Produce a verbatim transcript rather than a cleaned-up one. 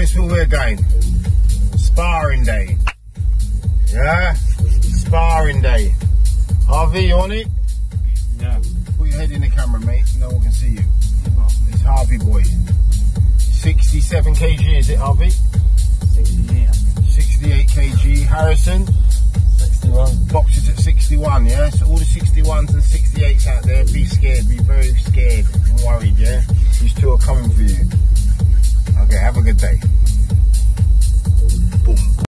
guess where we're going? Sparring day. Yeah? Sparring day. Harvey, you on it? Yeah. Put your head in the camera, mate, so no one can see you. It's Harvey boy. sixty-seven kilograms, is it, Harvey? sixty-eight, I think. sixty-eight kilograms. Harrison? sixty-one. Boxes at sixty-one, yeah? So all the sixty-ones and sixty-eights out there, be scared, be very scared and worried, yeah? These two are coming for you. Okay, have a good day.